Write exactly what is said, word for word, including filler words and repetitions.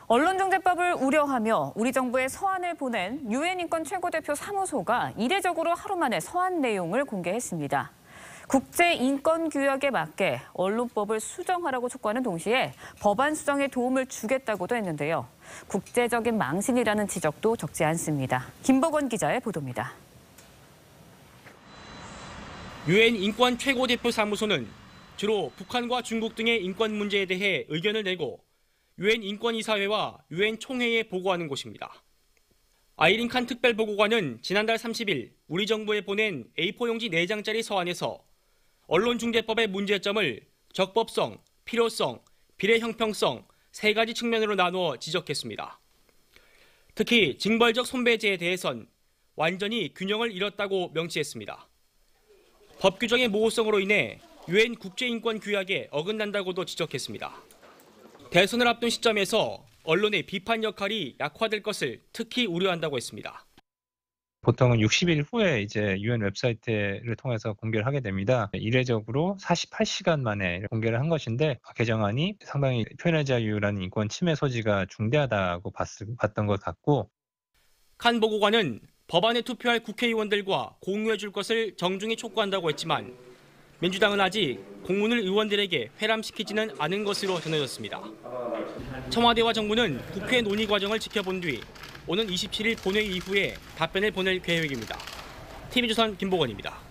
언론중재법을 우려하며 우리 정부에 서한을 보낸 유엔 인권 최고대표 사무소가 이례적으로 하루 만에 서한 내용을 공개했습니다. 국제인권규약에 맞게 언론법을 수정하라고 촉구하는 동시에 법안 수정에 도움을 주겠다고도 했는데요. 국제적인 망신이라는 지적도 적지 않습니다. 김보건 기자의 보도입니다. 유엔 인권 최고대표 사무소는 주로 북한과 중국 등의 인권 문제에 대해 의견을 내고 유엔 인권이사회와 유엔 총회에 보고하는 곳입니다. 아이린 칸 특별보고관은 지난달 삼십 일 우리 정부에 보낸 에이포 용지 네 장짜리 서한에서 언론중재법의 문제점을 적법성, 필요성, 비례 형평성 세 가지 측면으로 나누어 지적했습니다. 특히 징벌적 손배제에 대해선 완전히 균형을 잃었다고 명시했습니다. 법 규정의 모호성으로 인해 유엔 국제인권규약에 어긋난다고도 지적했습니다. 대선을 앞둔 시점에서 언론의 비판 역할이 약화될 것을 특히 우려한다고 했습니다. 보통은 육십 일 후에 이제 유엔 웹사이트를 통해서 공개를 하게 됩니다. 이례적으로 사십팔 시간 만에 공개를 한 것인데 개정안이 상당히 표현의 자유라는 인권 침해 소지가 중대하다고 봤, 봤던 것 같고 칸 보고관은 법안에 투표할 국회의원들과 공유해 줄 것을 정중히 촉구한다고 했지만 민주당은 아직 공문을 의원들에게 회람시키지는 않은 것으로 전해졌습니다. 청와대와 정부는 국회 논의 과정을 지켜본 뒤 오는 이십칠 일 본회의 이후에 답변을 보낼 계획입니다. 티비조선 김보건입니다.